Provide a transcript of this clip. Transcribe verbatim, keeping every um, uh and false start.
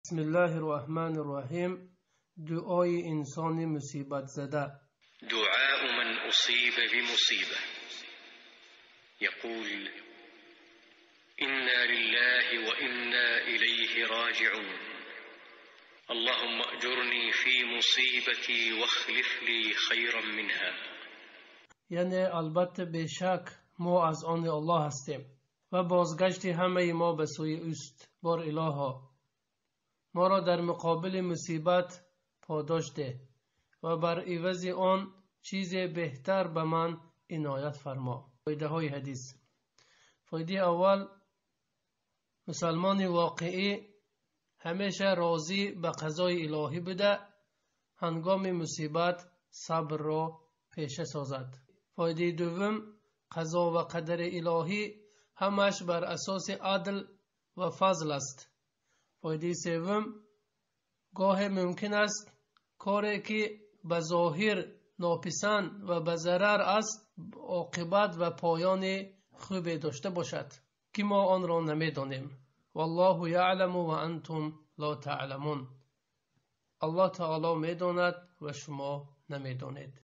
بسم الله الرحمن الرحیم. دعای انسان مصیبت زده. دعاء من أصيب بمصيبة يقول: إنا لله وإنا إليه راجعون، اللهم أجرني في مصيبتي واخلف لي خيرا منها. یعنی البته به شک ما از آن الله هستیم و بازگشت همه ما به سوی اوست. بار الها ما را در مقابل مصیبت پاداش ده و بر عوض آن چیز بهتر به من عنایت فرما. فایده های حدیث. فایده اول: مسلمان واقعی همیشه راضی به قضای الهی بده، هنگام مصیبت صبر را پیشه سازد. فایده دوم: قضا و قدر الهی همش بر اساس عدل و فضل است. فایده سوم: گاه ممکن است کاری که به ظاهر ناپسند و به ضرر است عاقبت و پایان خوبی داشته باشد که ما آن را نمیدانیم. والله یعلم و انتم لا تعلمون. الله تعالی میداند و شما نمیدانید.